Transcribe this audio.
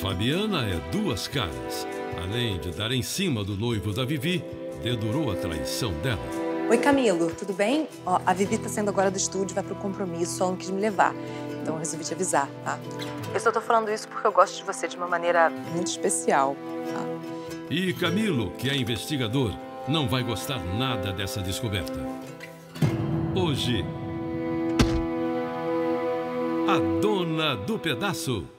Fabiana é duas caras. Além de dar em cima do noivo da Vivi, dedurou a traição dela. Oi, Camilo, tudo bem? Ó, a Vivi tá saindo agora do estúdio, vai pro compromisso, só não quis me levar. Então eu resolvi te avisar, tá? Eu só tô falando isso porque eu gosto de você de uma maneira muito especial, tá? E Camilo, que é investigador, não vai gostar nada dessa descoberta. Hoje, a dona do pedaço.